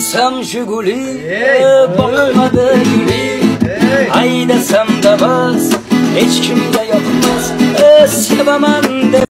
Alsam şu gülü, bakmadı gülü. Ay desem de bas, hiç kimde yokmaz. Sevemem de